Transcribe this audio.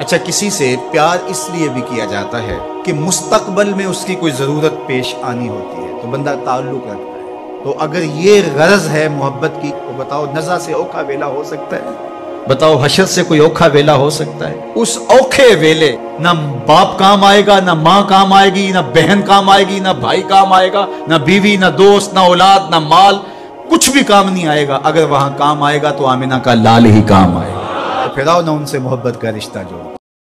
अच्छा, किसी से प्यार इसलिए भी किया जाता है कि मुस्तकबल में उसकी कोई ज़रूरत पेश आनी होती है तो बंदा ताल्लुक़ रखता है। तो अगर ये गरज है मोहब्बत की तो बताओ नज़ा से औखा वेला हो सकता है? बताओ हशर से कोई औखा वेला हो सकता है? उस औखे वेले ना बाप काम आएगा, ना माँ काम आएगी, ना बहन काम आएगी, ना भाई काम आएगा, ना बीवी, ना दोस्त, ना औलाद, ना माल, कुछ भी काम नहीं आएगा। अगर वहां काम आएगा तो आमिना का लाल ही काम आएगा। तो फिर आओ ना उनसे मोहब्बत का रिश्ता जोड़ो।